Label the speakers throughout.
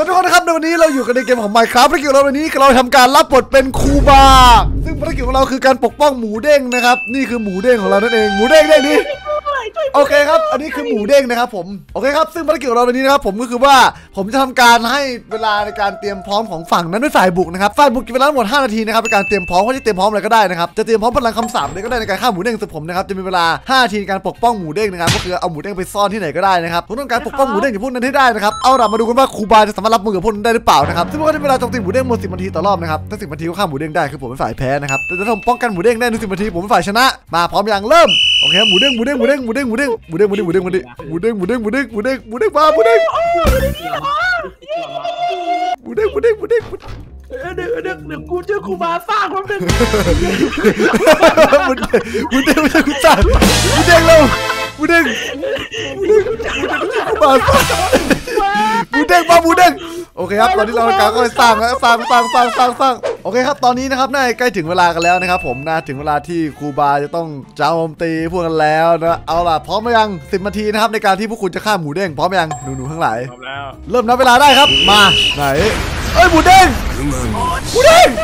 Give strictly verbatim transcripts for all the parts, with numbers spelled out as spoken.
Speaker 1: วัสดีทุกคนนะครับในวันนี้เราอยู่กันในเกมของ Minecraft ภารกิจของเราวันนี้เราทำการรับบทเป็นครูบาซึ่งภารกิจของเราคือการปกป้องหมูเด้งนะครับนี่คือหมูเด้งของเรานั่นเองหมูเด้งได้ดิโอเคครับอันนี้คือหมูเด้งนะครับผมโอเคครับซึ่งภารกิจของเราวันนี้นะครับผมก็คือว่าผมจะทำการให้เวลาในการเตรียมพร้อมของฝั่งนั้นด้วยฝ่ายบุกนะครับฝ่ายบุกกินเวลาทั้งหมดห้านาทีนะครับในการเตรียมพร้อมเขาจะเตรียมพร้อมอะไรก็ได้นะครับจะเตรียมพร้อมพลังคำสาปเลยก็ได้ในการฆ่าหมูเด้งสุดผมนะครับจะมีเวลาห้านาทีในการปกป้องหมูเด้งนะครับก็คือเอาหมูเด้งไปซ่อนที่ไหนก็ได้นะครับผมต้องการปกป้องหมูเด้งจากพวกนั้นให้ได้นะครับเอาล่ะมาดูกันว่าครูบาจะสามารถรับมือกับพวกนั้นได้หรือเปล่านะครับซึ่งพวกนั้นเวลาโจมตีหมูเด้งหมดสิบนาทีต่อรอบนะครับถ้าสิบนาทีก็ฆ่าหมูเด้งได้คือผมเป็นฝ่ายแพ้นะครับแต่ถ้าผมป้องกันหมูเด้งได้ในสิบนาทีผมเป็นฝ่ายชนะมาพร้อมอย่างเริ่มโอเคหมูเด้งหมูเด้งหมูเด้งหมูเด้งหมูเด้งหมูเด้งหมูเด้งหมูเด้งหมูเด้งหมูเด้งหมูเด้งหมูเด้งหมูเด้งหมูเด้งมาหมูเด้งหมูเด้งหมูเด้งหมูเด้ง
Speaker 2: เด็กเด็กเด็กกูเจอครูบาสร้างความเป็น
Speaker 1: หมูเด้งหมูเด้งไม่ใช่กูสร้างหมูเด้งเราหมูเด้งหมูเด้งครูบาหมูเด้งมาหมูเด้งโอเคครับตอนนี้เราการก็สร้างแล้วสร้างสร้างสร้างสร้างสร้างโอเคครับตอนนี้นะครับน่าใกล้ถึงเวลากันแล้วนะครับผมนะถึงเวลาที่ครูบาจะต้องโจมตีพวกกันแล้วนะเอาล่ะพร้อมไหมยังสิบนาทีนะครับในการที่พวกคุณจะฆ่าหมูเด้งพร้อมยังหนูๆทั้งหลาย
Speaker 2: พร้อมแล้ว
Speaker 1: เริ่มนับเวลาได้ครับมาไหนเอ้ยหมูเด้งหมูเด้ง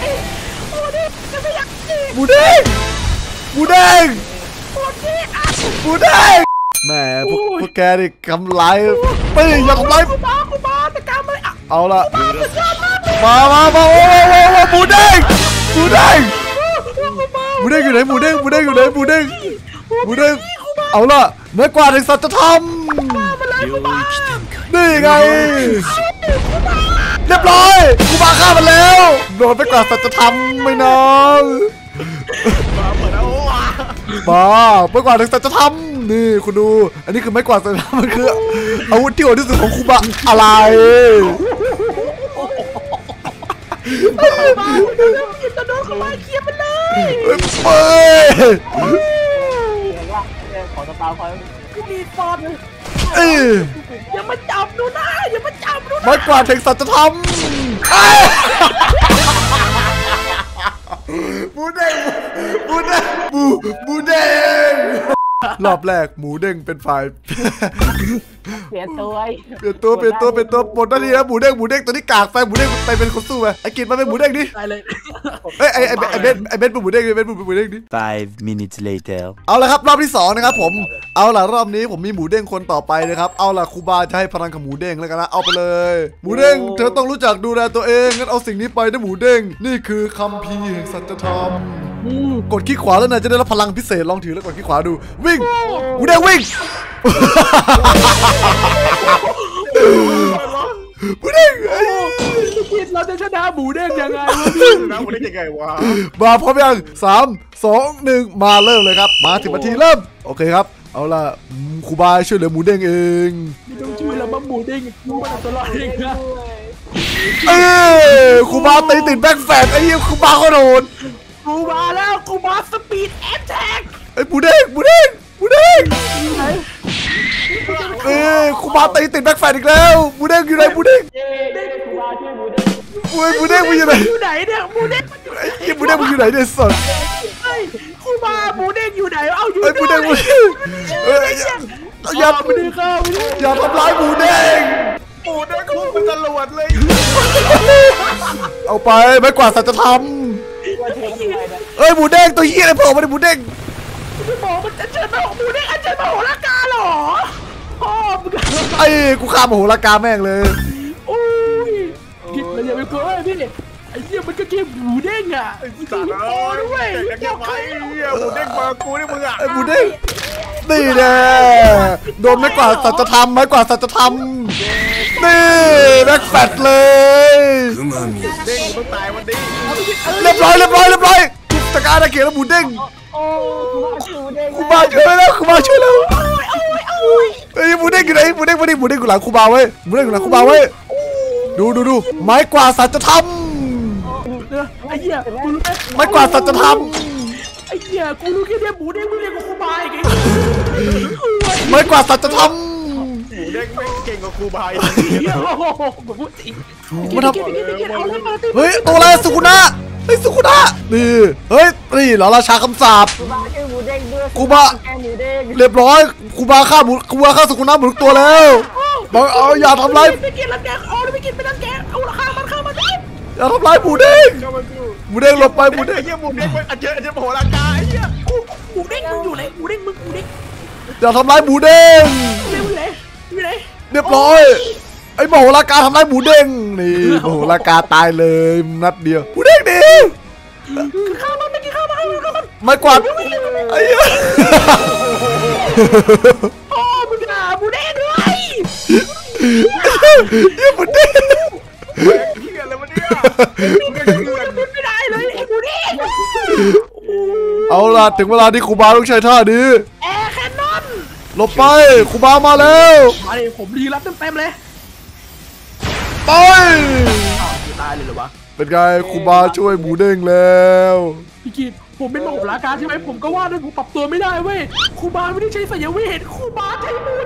Speaker 1: หมูเด้งหมูเด้งหมูเด้งแหมพวกพวกแกนี่ทำร้ายปีอย่าทำร้ายเอาละมามามาโอ้โหหมูเด้งหมูเด้งหมูเด้งอยู่ไหนหมูเด้งหมูเด้งอยู่ไหนหมูเด้งหมูเด้งเอาละเมื่อกว่าในสัจธรรมนี่ไงเรียบร้อยกูมาฆ่ามันแล้วโดนไปกว่าสัจธรรมไม่นาน
Speaker 2: มาเปิดแล้วว้า
Speaker 1: บ้าเมื่อกว่าในสัจธรรมนี่คุณดูอันนี้คือไม้กวาดสัจธรรมมันคืออาวุธที่โหดที่สุดของครูบาอะไร
Speaker 2: มาจะโดนเขาไล่เคียบมันเลย
Speaker 1: เฮ้ย
Speaker 2: ขอตะปาคอยกูมีฟอนเลยอย่ามาจับดูนะอย่ามาจับดูนะ
Speaker 1: ไม้กวาดแห่งสัจธรรมบูเด้งบูเด้งบูบูเด้งรอบแรกหมูเด้งเป็นฝ่าย
Speaker 3: เปลี่ยนตัว
Speaker 1: เปลี่ยนตัวเปลี่ยนตัวเปลี่ยนตัวหมดหน้าที่แล้วหมูเด้งหมูเด้งตัวนี้กากไปหมูเด้งไปเป็นคนสู้ไปไอ้กินมาเป็นหมูเด้งดิ
Speaker 2: ไปเลย
Speaker 1: เอ้ยไอ้ไอ้ไอ้เบนไอ้เบนเป็นหมูเด้งดิเบนเป็นหมูเด้งดิ
Speaker 4: five minutes later
Speaker 1: เอาละครับรอบที่สองนะครับผมเอาล่ะรอบนี้ผมมีหมูเด้งคนต่อไปนะครับเอาล่ะครูบาจะให้พลังกับหมูเด้งแล้วกันนะเอาไปเลยหมูเด้งเธอต้องรู้จักดูแลตัวเองงั้นเอาสิ่งนี้ไปนะหมูเด้งนี่คือคัมภีร์แห่งสัจธรรมกดคลิกขวาแล้วนายจะได้รับพลังพิเศษลองถือแล้วกดคลิกขวาดูวิ่งหมูเด้งวิ่งหมูเด้ง
Speaker 2: เราจะชนะหมูเด้งยังไงวะพี่ชนะหมูเด้งยังไงวะ
Speaker 1: มาพร้อมยังสามสองหนึ่งมาเริ่มเลยครับมาสิบนาทีเริ่มโอเคครับเอาล่ะครูบาช่วยเหลือหมูเด้งเอง
Speaker 2: ไม่ต้องช่วยแล้วมั้งหมูเด้งกูมันอันตรายเองนะ
Speaker 1: เอ้ยครูบาตีติดแบ็คแฟนไอ้ยี่ครูบาเขาโดน
Speaker 2: ครูบาแล้วครูบาสปีดแอทแท็ก
Speaker 1: ไอ้หมูเด้งหมูเด้งหมูเด้งเอ้ยครูบาตีติดแบ็คแฟนอีกแล้วหมูเด้งอยู่ไหนหมูเด้ง
Speaker 3: ครูบาช่วยหมูเด้ง
Speaker 1: โอ้ยหมูเด้งมันอยู่ไหน
Speaker 2: อยู่ไหนเนี่ยหมูเด้ง
Speaker 1: ไอ้ยี่หมูเด้งมันอยู่ไหนเนี่ยสด
Speaker 2: ครูบาหมูเด้งอยู่ไหนเอาอยู่
Speaker 1: ไอ้หมูเด้งมันเอ้ยอย่า
Speaker 2: ไม่ได้เข้า
Speaker 1: อย่าทำร้ายหมูเด้ง
Speaker 2: หมูเด้งก็มันตลอดเลย
Speaker 1: เอาไปไม่กว่าสัจธรรมเอ้ยหมูเด้งตัวเหี้ยอะไรพอมาดิหมูเด้ง
Speaker 2: พี่หมอมันจะเชิญมาหมูเด้งอันเชิญมาโหราคาหรอพ่อมึง
Speaker 1: ไอ้กูฆ่ามาโหราคาแม่งเลย
Speaker 2: โอ้ยคิดเลยอย่าไปกลัวพี่ไอ้เหี้ยมันก็เกมหมูเด้งอ่ะสัตว์โอ้ด้วยยังไงเหี้ยหมูเด้งมากูนี่มึงอ่ะ
Speaker 1: ไอ้หมูเด้งนี่แน่โดนไม่กว่าสัจธรรมไม่กว่าสัจธรรมนี่แบ็คแฟตเลย
Speaker 2: เด้งต้องตายวันนี้
Speaker 1: เรียบร้อยเรียบร้อยเรียบร้อยตะการตะเกียบแล้วหมูเด้งครูบาช่วยแล้วครูบาช่วยแล้วไอ้หมูเด้งอยู่ไหนหมูเด้งมาดิหมูเด้งอยู่หลังครูบาไว้หมูเด้งอยู่หลังครูบาไว้ดูดูดูไม้กวาดสัจธรรม
Speaker 2: ไอ้เหี้ย
Speaker 1: ไม้กวาดสัจธรรม
Speaker 2: ไอ้เหี้ยกูรู้แค่เนี่ยหมูเด้งไม่เรียกกูครูบาไง
Speaker 1: ไม้กวาดสัจธรรม
Speaker 2: หมูเด้งไม่เก่งกว่าครูบา
Speaker 1: มาทำเฮ้ยตัวอะไรสุกุนะเฮ้ยสุกุนะนี่เฮ้ยนี่เหรอราชาคำสาปครูบาเรียบร้อยครูบาฆ่าหมูครูบาฆ่าสุกุนะหมดทุกตัวแล้วบอกเอาอย่าทำร้าย
Speaker 2: ไม่กินรังแกเอาไม่กินไปรังแกเอาราคามันข้ามันไม่กิน
Speaker 1: อย่าทำร้ายหมูเด้งหมูเด้งหลบไปหมูเด้ง
Speaker 4: ไอ้เหี้ยหมูเด้งมันเจอเจอโผล่ร่างกายไอ้เหี้ย
Speaker 2: หมูเด้งมึงอยู่ไหนหมูเด้งมึงหมูเด้ง
Speaker 1: อย่าทำร้ายหมูเด้ง
Speaker 2: เร็วเลยอยู่ไหน
Speaker 1: เรียบร้อยไอ้โมโหลากาทำร้ายหมูเด้งนี่โมโหลากาตายเลยนัดเดียวหมูเด้งดี
Speaker 2: ข้าวมันไม่กินข้าวมันข้าวมัน
Speaker 1: ไม่กวาดไอ้เหี้ย
Speaker 2: พ่อมึงด่าหมูเด้งด้วย
Speaker 1: เหี้ยหมูเด้ง
Speaker 4: เหี้ยอะไรวะเนี่ย
Speaker 2: ไม่ได้เลยไอ้หมูเด้ง
Speaker 1: เอาล่ะถึงเวลาที่ครูบาต้องใช้ท่านี้
Speaker 2: แอร์แคนนอน
Speaker 1: หลบไปครูบามาแล้ว
Speaker 2: มาดิผมรีรับเต็มๆเลย
Speaker 1: ไป
Speaker 2: ตายเลยเหรอวะ
Speaker 1: เป็นไงครูบาช่วยหมูเด้งแล้ว
Speaker 2: พี่กิตผมเป็นหมอลาการใช่ไหมผมก็ว่าด้วยผมปรับตัวไม่ได้เว้ยครูบาไม่ได้ใช้สายเวทครูบาใช้บุญ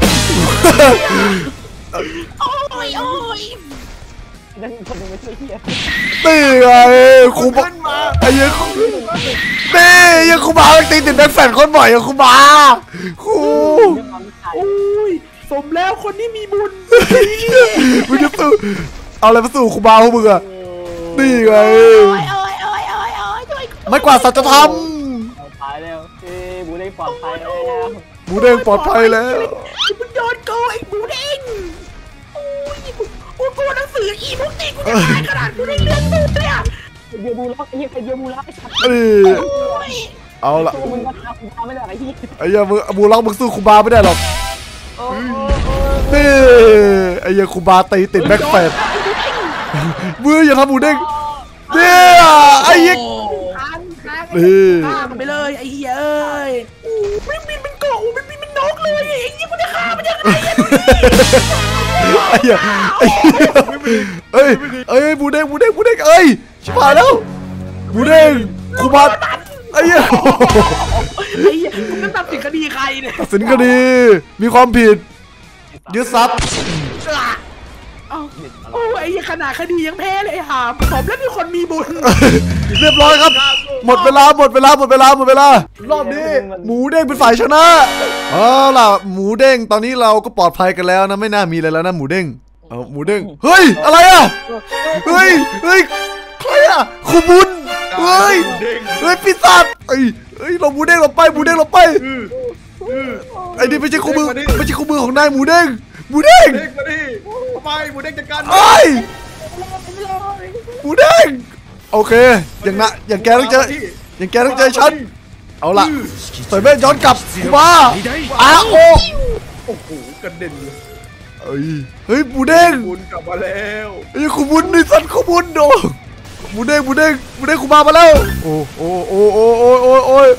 Speaker 2: โอ้ยโอ้ย
Speaker 3: นั่นคนนึงไม่ใช่เฮีย
Speaker 1: ตีไงครูบาไอ้เหี้ยตียังครูบาตีติดแบ็คแฟนคนบ่อยอะครูบาครู
Speaker 2: โอ้ยสมแล้วคนนี้มีบุญ
Speaker 1: มึงจะสู้เอาอะไรมาสู้ครูบาพวกมึงอะนี่ไง
Speaker 2: โอ้ยโอ้ยโอ้ยโอ้ยโอ้ยช่วย
Speaker 1: ไม่กว่าสัจธรรม
Speaker 3: เอาตายแล้วเอ้หมูเด้งปลอดภัยแล้ว
Speaker 1: หมูเด้งปลอดภัยแล้ว
Speaker 2: มึงโดนโกไอ้หมูเด้งโอ้ยโอ้ยตัวหนังสืออีพวกติกูจะตายขนาดกูได้เลือดสูบเลยอ่ะ
Speaker 3: เดียวบูล็อกไอ้เหี้ยเดียวบูล็อกไอ้สัตว์
Speaker 1: นี่
Speaker 2: โอ้ย
Speaker 1: เอาละ
Speaker 3: สู้มึงก็ทำกูทำไม่ได้ไอ้เหี้ย
Speaker 1: ไอ้เหี้ยมึงบูล็อกมึงสู้ครูบาไม่ได้หรอก
Speaker 3: โอ้โห
Speaker 1: นี่ไอ้เหี้ยครูบาตีติดแบ็คแฟนมืออย่าทำหมูเด้งเนี่ยไอ้เหี้ย
Speaker 2: ค้างค้าง
Speaker 1: นี่
Speaker 2: ฆ่ามันไปเลยไอ้เหี้ยเอ้ยโอ้ไม่บินเป็นเกาะไม่บินเป็นนกเลยไอ้เหี้ยมันจะฆ่ามันยังไงอะ
Speaker 1: ไอ้เหี้ยไอ้เหี้ยเอ้ยเอ้ยหมูเด้งหมูเด้งหมูเด้งเอ้ยชิบหายแล้วหมูเด้งครูบาไอ้เหี้ย
Speaker 2: ไอ้เหี้ยมึงจะตัดสินคดีใครเนี่ย
Speaker 1: ตัดสินคดีมีความผิดยึดทรัพย์
Speaker 2: เอ้าโอ้ยไอ้เหี้ยขนาดคดียังแพ้เลยไอ้หามผมแล้วมีคนมีบุญ
Speaker 1: เรียบร้อยครับ หมดเวลาหมดเวลาหมดเวลาหมดเวลารอบนี้หมูเด้งเป็นฝ่ายชนะเอาล่ะหมูเด้งตอนนี้เราก็ปลอดภัยกันแล้วนะไม่น่ามีอะไรแล้วนะหมูเด้งเอาหมูเด้งเฮ้ยอะไรอ่ะเฮ้ยเฮ้ยใครอ่ะครูบุญเฮ้ยเฮ้ยปีศาจเฮ้ยเฮ้ยเราหมูเด้งเราไปหมูเด้งเราไปไอ้นี่ไม่ใช่คู่มือไม่ใช่คู่มือของนายหมูเด้งหมูเด้ง
Speaker 4: เด้งมาดิทำไมหมูเด้งจัดการ
Speaker 1: ไอ้ยหมูเด้งโอเคอย่างนะอย่างแกต้องเจออย่างแกต้องเจอฉันเอาล่ะใส่แว่นย้อนกลับมาอ้าโอ
Speaker 4: โอ้โหกระเด็นเลย
Speaker 1: เฮ้ยเฮ้ยหมูเด้ง
Speaker 4: คุณกลับมาแล้ว
Speaker 1: ไอ้ยขบุญนี่สันขบุญโดหมูเด้งหมูเด้งหมูเด้งคุมามาแล้วโอ้โอ้โอ้โอ้โอ้โอ้โอ้ย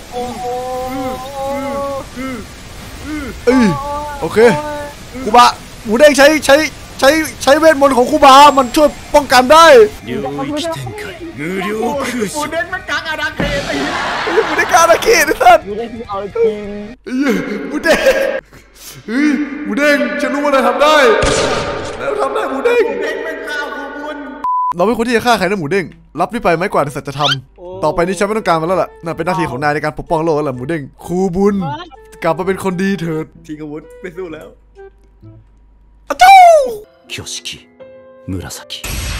Speaker 1: เอ้ยโอเคคุบาหมูเด้งใช้ใช้ใช้ใช้เวทมนต์ของคุบามันช่วยป้องกันได้
Speaker 4: หมูเด้งมันกักอาราเคสไอ้เหี้ย
Speaker 1: เฮ้ยหมูเด้งการะเกดไอ้สัส
Speaker 3: หมูเด้งเอาจริง
Speaker 1: เฮ้ยหมูเด้งเฮ้ยหมูเด้งฉันรู้ว่านายทำได้นายทำได้หมูเด้ง
Speaker 4: หมูเด้งเป็นข้าวคูบุญ
Speaker 1: เราไม่ควรที่จะฆ่าใครนะหมูเด้งรับนี่ไปไม้กวาดในสัจธรรมต่อไปนี้ฉันไม่ต้องการมันแล้วล่ะนั่นเป็นหน้าที่ของนายในการปกป้องโลกแล้วล่ะหมูเด้งครูบุญกลับมาเป็นคนดีเถิด
Speaker 4: ทิ้งอาวุธไม่สู้แล้ว
Speaker 1: อาจู
Speaker 5: 挙式紫